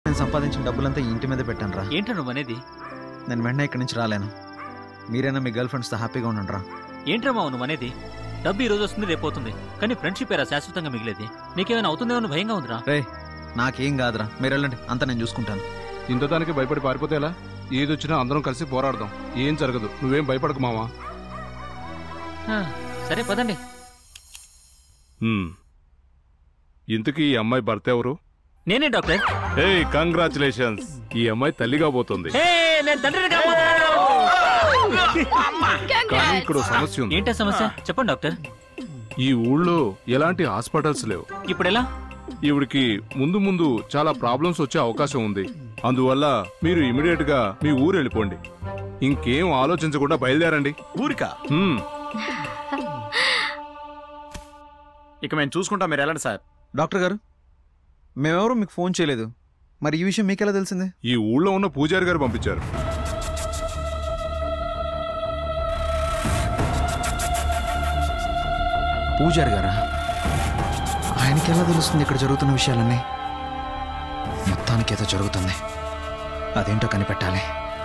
నేను సంపాదించిన డబ్బులంతా ఈ ఇంటి మీద పెట్టాను రా. ఏంట్రా నువ్వు అనేది? నేను వెంటనే ఇక్కడి నుంచి రాలేను. మీరైనా మీ గర్ల్ ఫ్రెండ్స్తో హ్యాపీగా ఉండండి రా. ఏంట్రా మావు నువ్వు అనేది? డబ్బు ఈ రోజు వస్తుంది, రేపు పోతుంది, కానీ ఫ్రెండ్షిప్ ఏరా శాశ్వతంగా మిగిలేది. నీకేమైనా అవుతుందేమో భయంగా ఉందిరా. రే నాకేం కాదురా, మీరు వెళ్ళండి, అంతా నేను చూసుకుంటాను. ఇంత దానికి భయపడి పారిపోతే ఎలా? ఏదొచ్చినా అందరం కలిసి పోరాడదాం, ఏం జరగదు, నువ్వేం భయపడకు మావా. సరే పదండి. ఇంతకీ ఈ అమ్మాయి భర్త ఎవరు? నేనే డాక్టర్. ఏయ్ కంగ్రాచులేషన్స్, ఈ అమ్మాయి తల్లిగా పోతుంది. నేను తండ్రిని కాబోతున్నాను. కానీ ఇక్కడ సమస్య ఉంది. ఏంటా సమస్య? చెప్పండి డాక్టర్. ఈ ఊళ్ళో ఎలాంటి హాస్పిటల్స్ లేవు. ఇప్పుడు ఎలా? ఈవిడికి ముందు ముందు చాలా ప్రాబ్లమ్స్ వచ్చే అవకాశం ఉంది. అందువల్ల మీరు ఇమీడియట్ గా మీ ఊరు వెళ్ళిపోండి. ఇంకేం ఆలోచించకుండా బయలుదేరండి. ఊరికా? ఇక మేము చూసుకుంటాం, మీరు వెళ్ళండి సార్. డాక్టర్ గారు, మేమెవరూ మీకు ఫోన్ చేయలేదు, మరి ఈ విషయం మీకెలా తెలిసింది? ఈ ఊళ్ళో ఉన్న పూజారి గారు పంపించారు. పూజారి గారా? ఆయనకి ఎలా తెలుస్తుంది ఇక్కడ జరుగుతున్న విషయాలన్నీ? మొత్తానికి ఏదో జరుగుతుంది, అదేంటో కనిపెట్టాలి.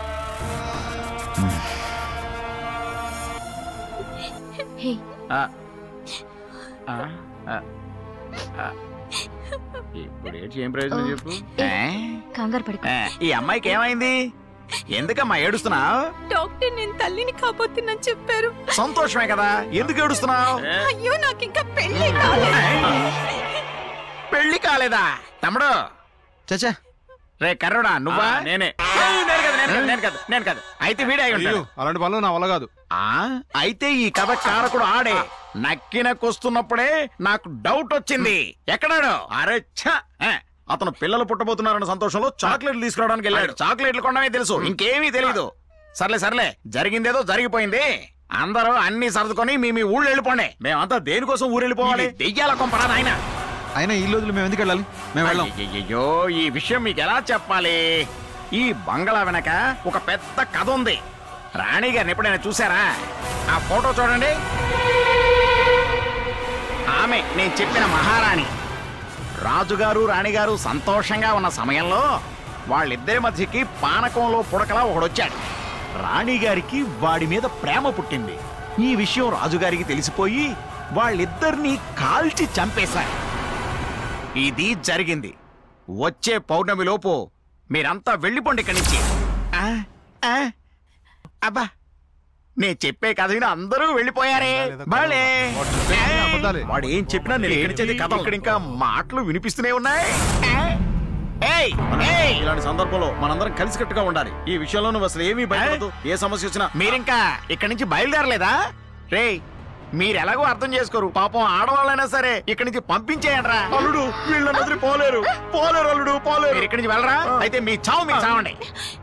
ఇప్పుడు ఏం ప్రయోజనం చెప్పు. కంగారు పడుకో. ఈ అమ్మాయికి ఏమైంది? ఎందుకమ్మా ఏడుస్తున్నావు? డాక్టర్ నేను తల్లిని కాబోతున్నాను చెప్పారు. సంతోషమే కదా, ఎందుకు ఏడుస్తున్నావు? అయ్యో నాకు ఇంకా పెళ్లి కాలేదు. పెళ్లి కాలేదా తమ్ముడు? చచ్చా, రే కర్రోడా, నువ్వా? నేనే నేను కాదు. అయితే వీడే అయి ఉంటాడు. అలాంటి పనులు నా వల్ల కాదు. అయితే ఈ కథ కారకుడు ఆడే. నక్కినకొస్తున్నప్పుడే నాకు డౌట్ వచ్చింది. ఎక్కడాడు? అరే ఛ! అతను పిల్లలు పుట్టబోతున్నారన్న సంతోషంలో చాక్లెట్లు తీసుకురావడానికి వెళ్ళాడు. చాక్లెట్లు కొనడమే తెలుసు, ఇంకేమీ తెలీదు. సర్లే, జరిగిందేదో జరిగిపోయింది. అందరూ అన్ని సర్దుకొని మీ ఊళ్ళు వెళ్ళిపోండి. మేమంతా దేనికోసం ఊరు వెళ్ళిపోవాలి? దెయ్యాల కొంపరా నాయన. అయినా ఈ రోజులు మేము ఎందుకు వెళ్ళాలి? మేము వెళ్ళాం. అయ్యో, ఈ విషయం మీకు ఎలా చెప్పాలి? ఈ బంగళా వెనక ఒక పెద్ద కథ ఉంది. రాణి గారిని ఎప్పుడైనా చూసారా? ఆ ఫోటో చూడండి. ఆమె నేను చెప్పిన మహారాణి. రాజుగారు రాణిగారు సంతోషంగా ఉన్న సమయంలో వాళ్ళిద్దరి మధ్యకి పానకంలో పుడకలా ఒకడొచ్చాడు. రాణిగారికి వాడి మీద ప్రేమ పుట్టింది. ఈ విషయం రాజుగారికి తెలిసిపోయి వాళ్ళిద్దరినీ కాల్చి చంపేశారు. ఇది జరిగింది. వచ్చే పౌర్ణమిలోపు మీరంతా వెళ్ళిపోండి ఇక్కడి నుంచి. అబ్బా, నేను చెప్పే కథ విని అందరూ వెళ్ళిపోయారే. వాడు ఏం చెప్పినా నేను ఏడిచేది కథ. ఇక్కడ ఇంకా మాటలు వినిపిస్తూనే ఉన్నాయి. ఇలాంటి సందర్భంలో మనందరం కలిసికట్టుగా ఉండాలి. ఈ విషయంలో నువ్వు అసలు ఏమీ భయపడదు. ఏ సమస్య వచ్చినా మీరింకా ఇక్కడి నుంచి బయలుదేరలేదా? రే, మీరు ఎలాగో అర్థం చేసుకోరు. పాపం ఆడవాళ్ళైనా సరే ఇక్కడి నుంచి పంపించేయండి. అల్లుడు, వీళ్ళని వదిలి పోలేరు. అల్లుడు, పోలేరు. ఇక్కడి నుంచి వెళ్ళరా? అయితే మీ చావు మీరు చావండి.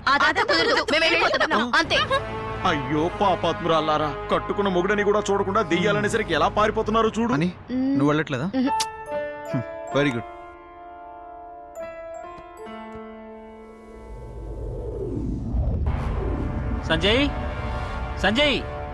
అయ్యో పాపాత్మురాలారా, కట్టుకున్న మొగుడని కూడా చూడకుండా దెయ్యాలనేసరికి ఎలా పారిపోతున్నారు చూడు. అని నువ్వు వెళ్ళట్లేదా? Very good. సంజయ్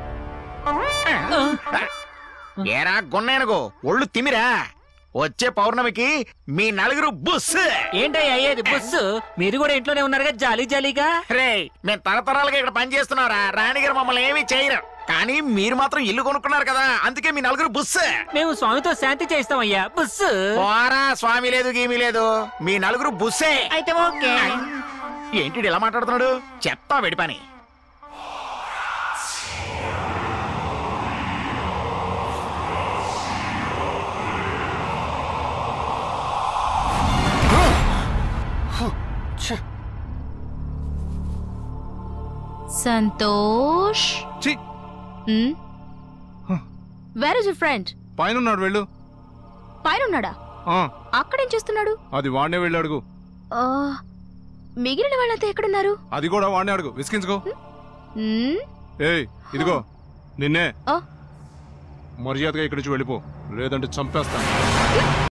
ఏరా గున్నేనుగో, ఒళ్ళు తిమిరా. వచ్చే పౌర్ణమికి మీ నలుగురు బుస్. ఏంటయ్యా అయ్యేది బుస్సు? మీరు కూడా ఇంట్లోనే ఉన్నారుగా జాలీగా. రే, మేము తరతరాలుగా ఇక్కడ పని చేస్తున్నారా. రాణిగారు మమ్మల్ని ఏమీ చేయరు, కానీ మీరు మాత్రం ఇల్లు కొనుక్కున్నారు కదా, అందుకే మీ నలుగురు బుస్. మేము స్వామితో శాంతి చేస్తామయ్యా. బుస్సు పోరా, స్వామి లేదు గీమీ లేదు, మీ నలుగురు బుస్సే. అయితే ఓకే. ఏంటి ఇలా మాట్లాడుతున్నాడు? చెప్తా వెడి పని. Santosh, where is your friend? పైన ఉన్నాడు, వెళ్ళు. పైన ఉన్నాడా? అక్కడేం చేస్తున్నాడు? అది వాడినే వెళ్ళి అడుగు. మిగిలిన వాళ్ళంతా ఎక్కడున్నారు? అది కూడా వాడినే అడుగు, విసిగించుకో. ఏయ్, ఇదిగో నిన్నే. మర్యాదగా ఇక్కడి నుంచి వెళ్ళిపో, లేదంటే చంపేస్తాను.